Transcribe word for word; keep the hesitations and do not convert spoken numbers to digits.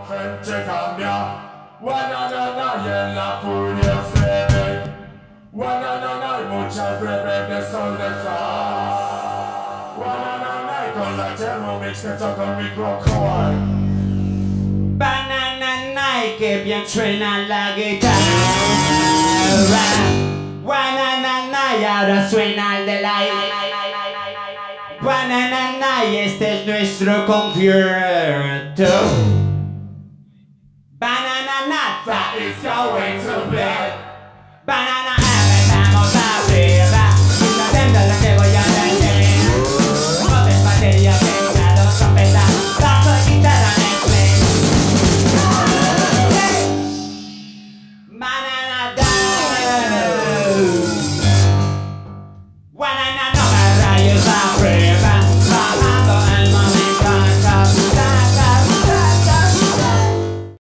Gente cambia. Guananana y en la furia se ve. Guananana y muchas breves de sol de sal. Guananana y con la Thermomix que toca el microcore. Bananana y que bien suena la guitarra. Guananana y ahora suena el del aire. Bananana y este es nuestro concierto. Bananana That is going